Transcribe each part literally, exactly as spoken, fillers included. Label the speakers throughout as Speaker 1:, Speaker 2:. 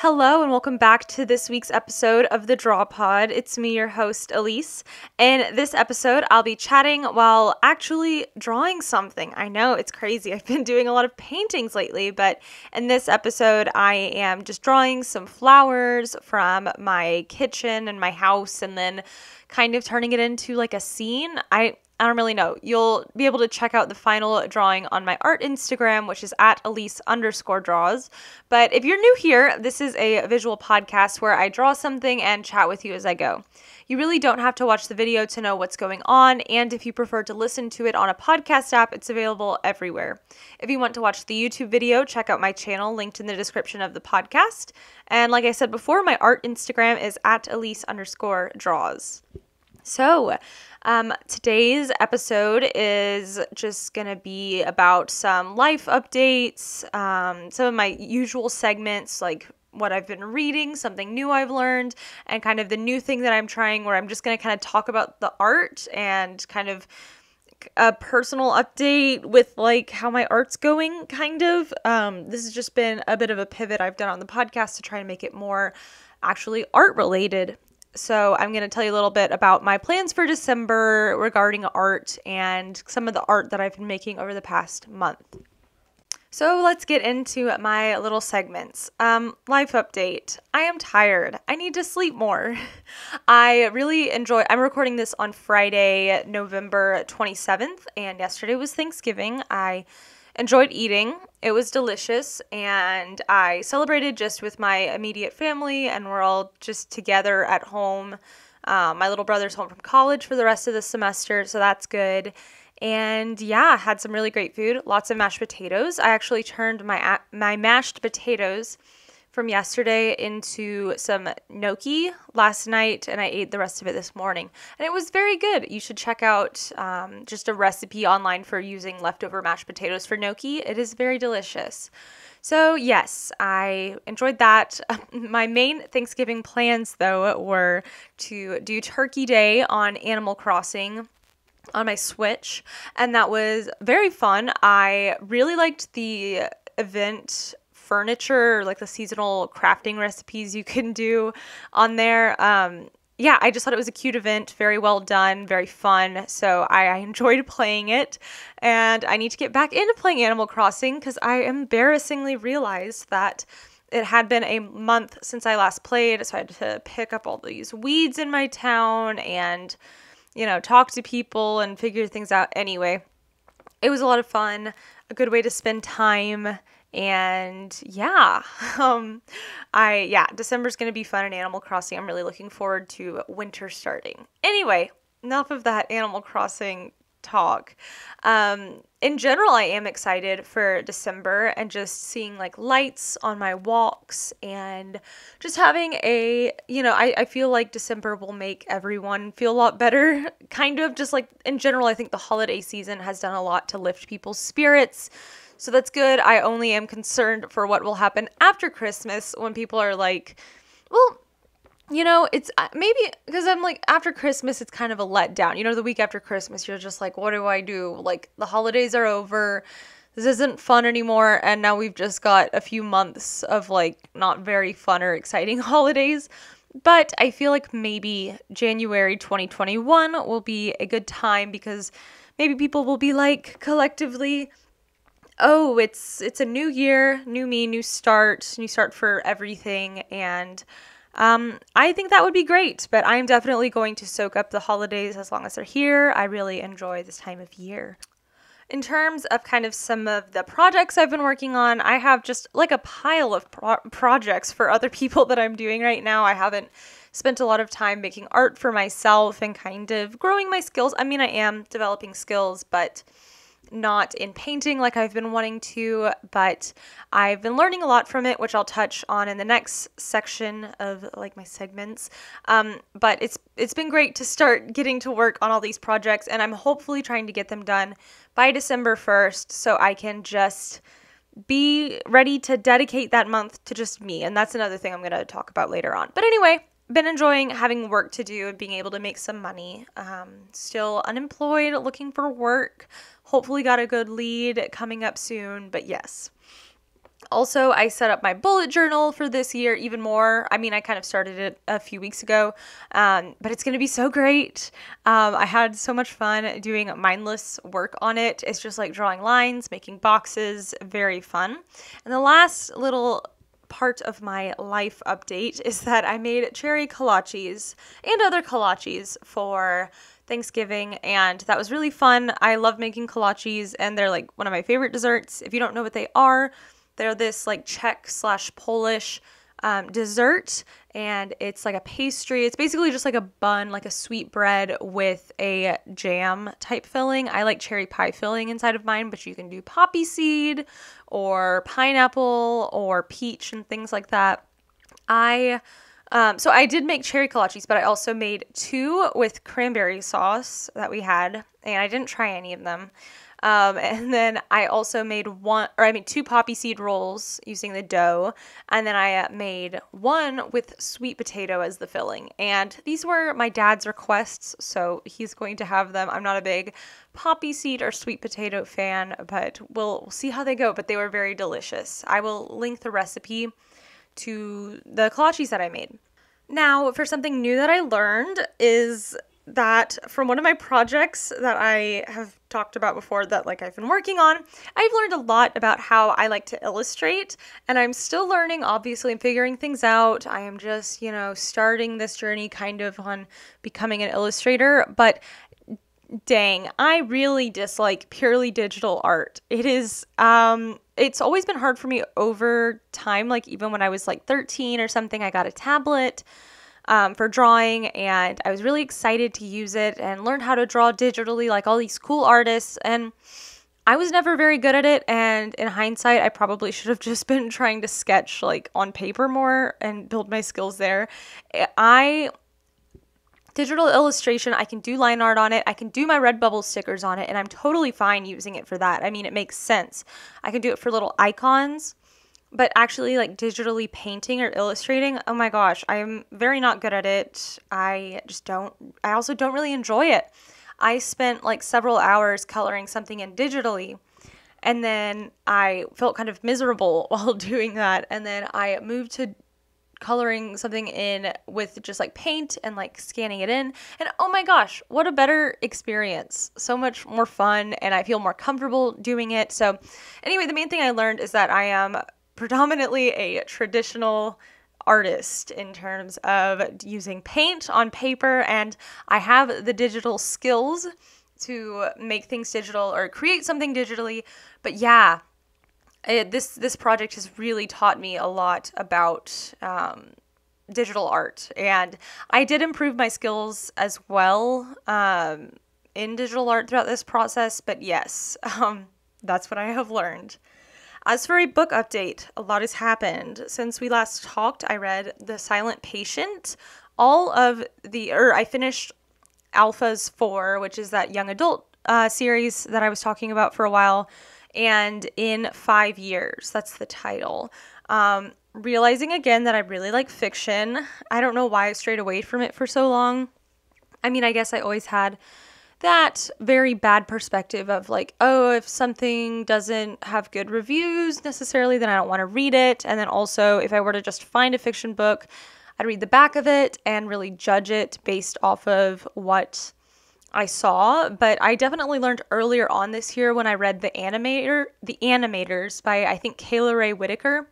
Speaker 1: Hello and welcome back to this week's episode of the Draw Pod. It's me, your host, Elyse. In this episode, I'll be chatting while actually drawing something. I know, it's crazy. I've been doing a lot of paintings lately, but in this episode, I am just drawing some flowers from my kitchen and my house and then kind of turning it into like a scene. I I don't really know. You'll be able to check out the final drawing on my art Instagram, which is at Elyse underscore draws. But if you're new here, this is a visual podcast where I draw something and chat with you as I go. You really don't have to watch the video to know what's going on, and if you prefer to listen to it on a podcast app, it's available everywhere. If you want to watch the YouTube video, check out my channel linked in the description of the podcast. And like I said before, my art Instagram is at Elyse underscore draws. So, um, today's episode is just going to be about some life updates, um, some of my usual segments, like what I've been reading, something new I've learned, and kind of the new thing that I'm trying where I'm just going to kind of talk about the art and kind of a personal update with like how my art's going, kind of. Um, this has just been a bit of a pivot I've done on the podcast to try to make it more actually art related. So I'm going to tell you a little bit about my plans for December regarding art and some of the art that I've been making over the past month. So let's get into my little segments. Um, life update. I am tired. I need to sleep more. I really enjoy, I'm recording this on Friday, November twenty-seventh, and yesterday was Thanksgiving. I enjoyed eating. It was delicious, and I celebrated just with my immediate family, and we're all just together at home. Um, my little brother's home from college for the rest of the semester, so that's good. And yeah, had some really great food, lots of mashed potatoes. I actually turned my my mashed potatoes from yesterday into some gnocchi last night, and I ate the rest of it this morning. And it was very good. You should check out um, just a recipe online for using leftover mashed potatoes for gnocchi. It is very delicious. So yes, I enjoyed that. My main Thanksgiving plans, though, were to do Turkey Day on Animal Crossing on my Switch, and that was very fun. I really liked the event furniture, like the seasonal crafting recipes you can do on there. Um, yeah, I just thought it was a cute event, very well done, very fun. So I, I enjoyed playing it, and I need to get back into playing Animal Crossing because I embarrassingly realized that it had been a month since I last played, so I had to pick up all these weeds in my town and, you know, talk to people and figure things out. Anyway, it was a lot of fun, a good way to spend time. And yeah, um, I, yeah, December's going to be fun in Animal Crossing. I'm really looking forward to winter starting. Anyway, enough of that Animal Crossing talk. Um, in general, I am excited for December and just seeing like lights on my walks and just having a, you know, I, I feel like December will make everyone feel a lot better. Kind of just like in general, I think the holiday season has done a lot to lift people's spirits. So that's good. I only am concerned for what will happen after Christmas when people are like, well, you know, it's maybe because I'm like, after Christmas, it's kind of a letdown. You know, the week after Christmas, you're just like, what do I do? Like, the holidays are over. This isn't fun anymore. And now we've just got a few months of like not very fun or exciting holidays. But I feel like maybe January twenty twenty-one will be a good time because maybe people will be like collectively, oh, it's it's a new year, new me, new start, new start for everything. And um, I think that would be great, but I'm definitely going to soak up the holidays as long as they're here. I really enjoy this time of year. In terms of kind of some of the projects I've been working on, I have just like a pile of pro- projects for other people that I'm doing right now. I haven't spent a lot of time making art for myself and kind of growing my skills. I mean, I am developing skills, but not in painting like I've been wanting to, but I've been learning a lot from it, which I'll touch on in the next section of like my segments. Um, but it's it's been great to start getting to work on all these projects, and I'm hopefully trying to get them done by December first so I can just be ready to dedicate that month to just me. And that's another thing I'm going to talk about later on. But anyway, been enjoying having work to do and being able to make some money. Um, still unemployed, looking for work. Hopefully got a good lead coming up soon, but yes. Also, I set up my bullet journal for this year even more. I mean, I kind of started it a few weeks ago, um, but it's going to be so great. Um, I had so much fun doing mindless work on it. It's just like drawing lines, making boxes, very fun. And the last little part of my life update is that I made cherry kolaches and other kolaches for Thanksgiving, and that was really fun. I love making kolaches, and they're like one of my favorite desserts. If you don't know what they are, they're this like Czech slash Polish um, dessert, and it's like a pastry. It's basically just like a bun, like a sweet bread with a jam type filling. I like cherry pie filling inside of mine, but you can do poppy seed or pineapple or peach and things like that. I Um, so I did make cherry kolaches, but I also made two with cranberry sauce that we had, and I didn't try any of them. Um, and then I also made one, or I made two poppy seed rolls using the dough, and then I uh, made one with sweet potato as the filling. And these were my dad's requests, so he's going to have them. I'm not a big poppy seed or sweet potato fan, but we'll, we'll see how they go. But they were very delicious. I will link the recipe to the kolaches that I made. Now, for something new that I learned is that from one of my projects that I have talked about before that like I've been working on, I've learned a lot about how I like to illustrate, and I'm still learning, obviously, and figuring things out. I am just, you know, starting this journey kind of on becoming an illustrator, but dang, I really dislike purely digital art. It is, um, it's always been hard for me over time. Like even when I was like thirteen or something, I got a tablet um, for drawing, and I was really excited to use it and learn how to draw digitally like all these cool artists. And I was never very good at it. And in hindsight, I probably should have just been trying to sketch like on paper more and build my skills there. I Digital illustration, I can do line art on it. I can do my Redbubble stickers on it, and I'm totally fine using it for that. I mean, it makes sense. I can do it for little icons, but actually like digitally painting or illustrating, oh my gosh, I am very not good at it. I just don't, I also don't really enjoy it. I spent like several hours coloring something in digitally, and then I felt kind of miserable while doing that. And then I moved to coloring something in with just like paint and like scanning it in, and oh my gosh, what a better experience. So much more fun, and I feel more comfortable doing it. So anyway, the main thing I learned is that I am predominantly a traditional artist in terms of using paint on paper, and I have the digital skills to make things digital or create something digitally. But yeah, It, this this project has really taught me a lot about um, digital art, and I did improve my skills as well um, in digital art throughout this process. But yes, um, that's what I have learned. As for a book update, a lot has happened since we last talked. I read The Silent Patient, all of the, or I finished Alphas four, which is that young adult uh, series that I was talking about for a while. And in five years, that's the title. Um, realizing again that I really like fiction. I don't know why I strayed away from it for so long. I mean, I guess I always had that very bad perspective of like, oh, if something doesn't have good reviews necessarily, then I don't want to read it. And then also, if I were to just find a fiction book, I'd read the back of it and really judge it based off of what I saw. But I definitely learned earlier on this year when I read The Animator, The Animators by, I think, Kayla Ray Whitaker,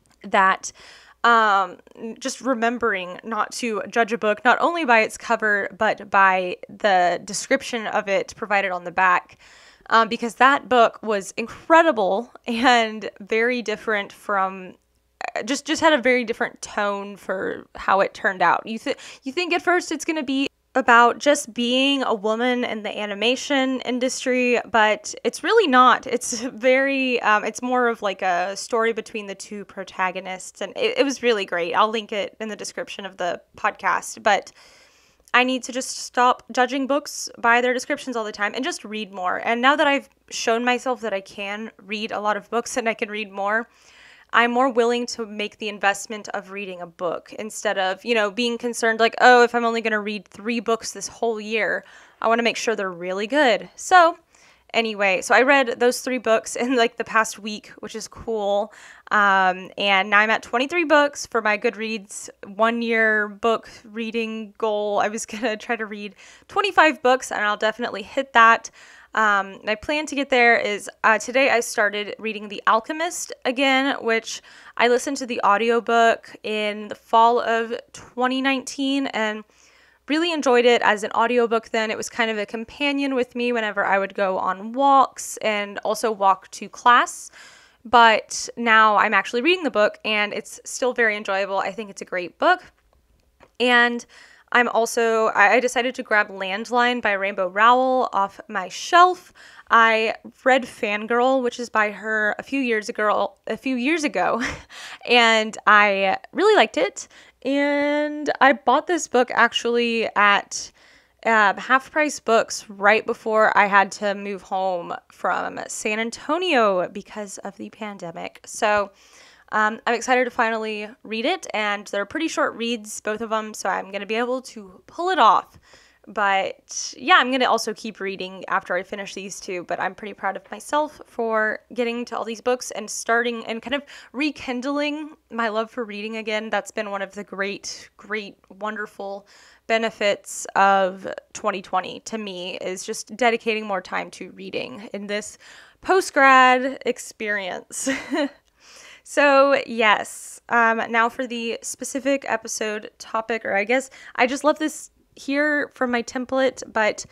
Speaker 1: that um, just remembering not to judge a book not only by its cover, but by the description of it provided on the back, um, because that book was incredible and very different from just just had a very different tone for how it turned out. You th- you think at first it's going to be about just being a woman in the animation industry, but it's really not. It's very, um, it's more of like a story between the two protagonists, and it, it was really great. I'll link it in the description of the podcast, but I need to just stop judging books by their descriptions all the time and just read more. And now that I've shown myself that I can read a lot of books and I can read more, I'm more willing to make the investment of reading a book instead of, you know, being concerned like, oh, if I'm only going to read three books this whole year, I want to make sure they're really good. So anyway, so I read those three books in like the past week, which is cool. Um, and now I'm at twenty-three books for my Goodreads one year book reading goal. I was going to try to read twenty-five books, and I'll definitely hit that. Um, my plan to get there is uh, today I started reading The Alchemist again, which I listened to the audiobook in the fall of twenty nineteen and really enjoyed it as an audiobook then. It was kind of a companion with me whenever I would go on walks and also walk to class. But now I'm actually reading the book and it's still very enjoyable. I think it's a great book. And I'm also, I decided to grab Landline by Rainbow Rowell off my shelf. I read Fangirl, which is by her a few years ago, a few years ago, and I really liked it. And I bought this book actually at uh, Half Price Books right before I had to move home from San Antonio because of the pandemic. So Um, I'm excited to finally read it, and they're pretty short reads, both of them, so I'm going to be able to pull it off. But yeah, I'm going to also keep reading after I finish these two, but I'm pretty proud of myself for getting to all these books and starting and kind of rekindling my love for reading again. That's been one of the great, great, wonderful benefits of twenty twenty to me, is just dedicating more time to reading in this post-grad experience. So yes, um, now for the specific episode topic, or I guess I just left this here from my template, but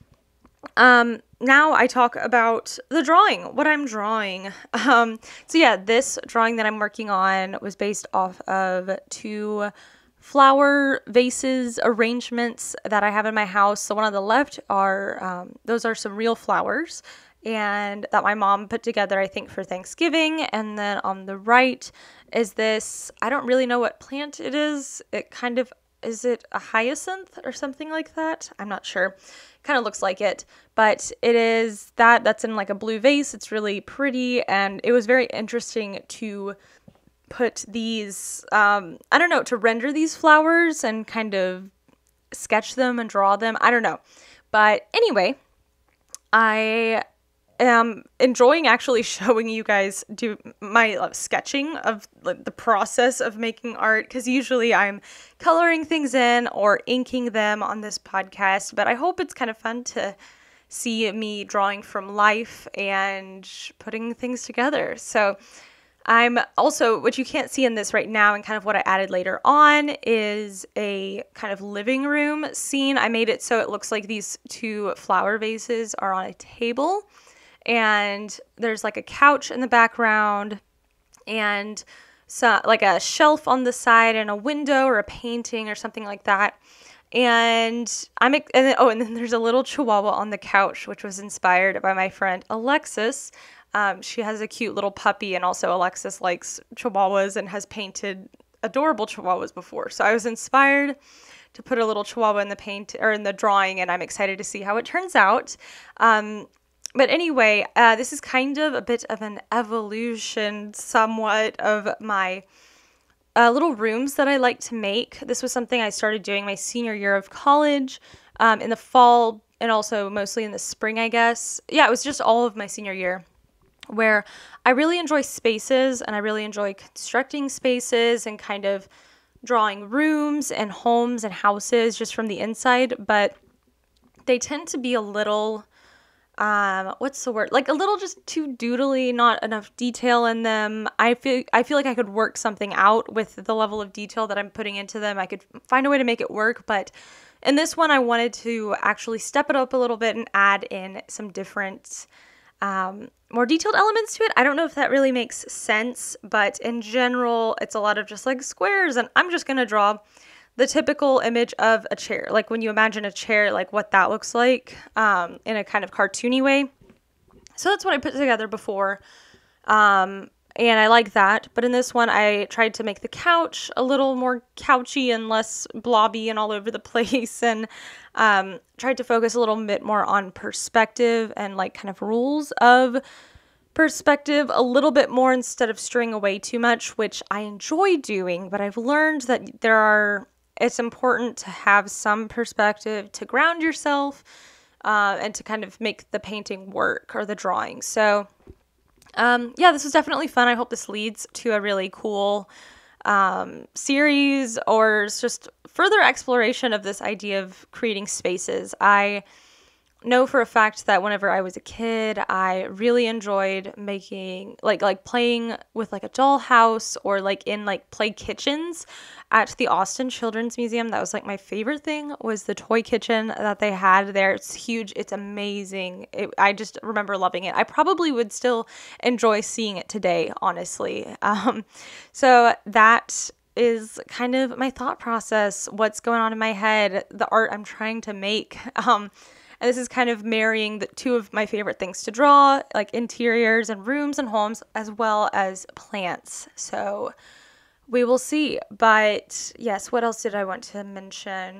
Speaker 1: um, now I talk about the drawing, what I'm drawing. Um, so yeah, this drawing that I'm working on was based off of two flower vases arrangements that I have in my house. So one on the left are, um, those are some real flowers, and that my mom put together, I think, for Thanksgiving. And then on the right is this, I don't really know what plant it is. It kind of, is it a hyacinth or something like that? I'm not sure. Kind of looks like it, but it is that, that's in like a blue vase. It's really pretty, and it was very interesting to put these, um, I don't know, to render these flowers and kind of sketch them and draw them. I don't know. But anyway, I am enjoying actually showing you guys do my uh, sketching of like, the process of making art, because usually I'm coloring things in or inking them on this podcast, but I hope it's kind of fun to see me drawing from life and putting things together. So I'm also, what you can't see in this right now and kind of what I added later on is a kind of living room scene. I made it so it looks like these two flower vases are on a table, and there's like a couch in the background and so like a shelf on the side and a window or a painting or something like that. And I'm, and then, oh, and then there's a little chihuahua on the couch, which was inspired by my friend Alexis. Um, she has a cute little puppy, and also Alexis likes chihuahuas and has painted adorable chihuahuas before. So I was inspired to put a little chihuahua in the paint or in the drawing, and I'm excited to see how it turns out. Um, But anyway, uh, this is kind of a bit of an evolution somewhat of my uh, little rooms that I like to make. This was something I started doing my senior year of college um, in the fall, and also mostly in the spring, I guess. Yeah, it was just all of my senior year, where I really enjoy spaces, and I really enjoy constructing spaces and kind of drawing rooms and homes and houses just from the inside, but they tend to be a little... Um, what's the word? Like a little just too doodly, not enough detail in them. I feel I feel like I could work something out with the level of detail that I'm putting into them. I could find a way to make it work, but in this one I wanted to actually step it up a little bit and add in some different, um, more detailed elements to it. I don't know if that really makes sense, but in general, it's a lot of just like squares, and I'm just gonna draw the typical image of a chair, like when you imagine a chair, like what that looks like um, in a kind of cartoony way. So that's what I put together before, um, and I like that. But in this one, I tried to make the couch a little more couchy and less blobby and all over the place, and um, tried to focus a little bit more on perspective and like kind of rules of perspective a little bit more instead of straying away too much, which I enjoy doing, but I've learned that there are it's important to have some perspective to ground yourself uh, and to kind of make the painting work or the drawing. So Um, yeah, this was definitely fun. I hope this leads to a really cool um, series or just further exploration of this idea of creating spaces. I know for a fact that whenever I was a kid, I really enjoyed making like like playing with like a dollhouse or like in like play kitchens at the Austin Children's Museum. That was like my favorite thing, was the toy kitchen that they had there. It's huge. It's amazing. It, I just remember loving it. I probably would still enjoy seeing it today, honestly. Um, so that is kind of my thought process, what's going on in my head, the art I'm trying to make. Um, And this is kind of marrying the two of my favorite things to draw, like interiors and rooms and homes, as well as plants. So we will see. But yes, what else did I want to mention?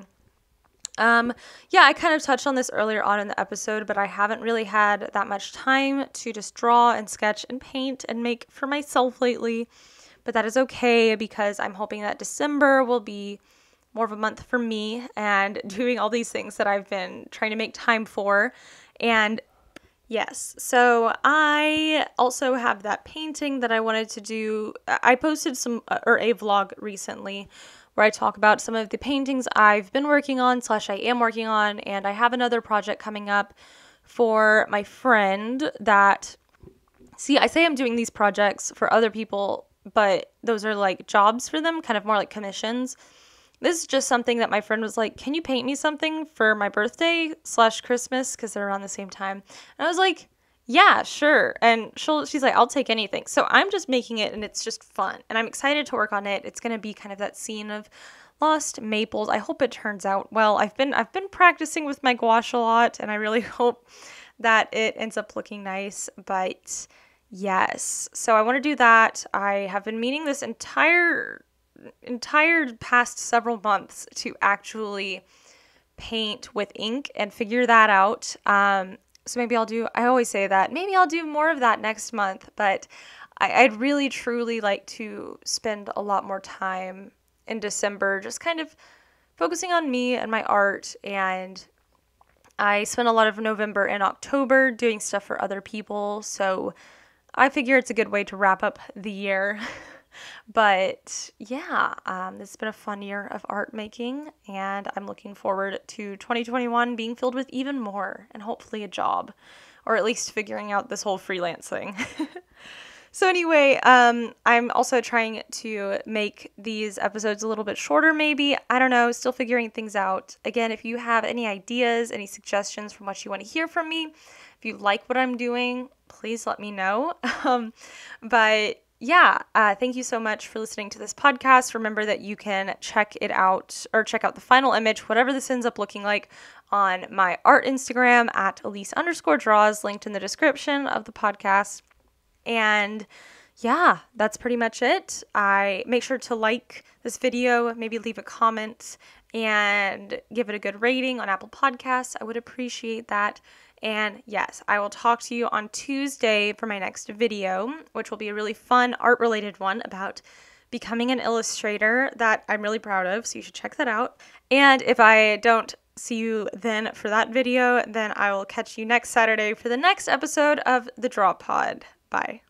Speaker 1: Um, yeah, I kind of touched on this earlier on in the episode, but I haven't really had that much time to just draw and sketch and paint and make for myself lately. But that is okay, because I'm hoping that December will be more of a month for me and doing all these things that I've been trying to make time for. And yes, so I also have that painting that I wanted to do. I posted some, or a vlog recently where I talk about some of the paintings I've been working on slash I am working on. And I have another project coming up for my friend that, see, I say I'm doing these projects for other people, but those are like jobs for them, kind of more like commissions. This is just something that my friend was like, can you paint me something for my birthday slash Christmas? Because they're around the same time. And I was like, yeah, sure. And she'll, she's like, I'll take anything. So I'm just making it, and it's just fun. And I'm excited to work on it. It's going to be kind of that scene of lost maples. I hope it turns out well. I've been, I've been practicing with my gouache a lot, and I really hope that it ends up looking nice. But yes, so I want to do that. I have been meaning this entire entire past several months to actually paint with ink and figure that out. Um, so maybe I'll do, I always say that, maybe I'll do more of that next month, but I, I'd really truly like to spend a lot more time in December just kind of focusing on me and my art. And I spent a lot of November and October doing stuff for other people, so I figure it's a good way to wrap up the year. But yeah, um, this has been a fun year of art making, and I'm looking forward to twenty twenty-one being filled with even more, and hopefully a job, or at least figuring out this whole freelance thing. So anyway, um, I'm also trying to make these episodes a little bit shorter, maybe. I don't know, still figuring things out. Again, if you have any ideas, any suggestions from what you want to hear from me, if you like what I'm doing, please let me know. Um, but yeah, uh, thank you so much for listening to this podcast. Remember that you can check it out, or check out the final image, whatever this ends up looking like, on my art Instagram at Elyse underscore draws, linked in the description of the podcast. And yeah, that's pretty much it. I make sure to like this video, maybe leave a comment, and give it a good rating on Apple Podcasts. I would appreciate that. And yes, I will talk to you on Tuesday for my next video, which will be a really fun art-related one about becoming an illustrator that I'm really proud of, so you should check that out. And if I don't see you then for that video, then I will catch you next Saturday for the next episode of The Draw Pod. Bye.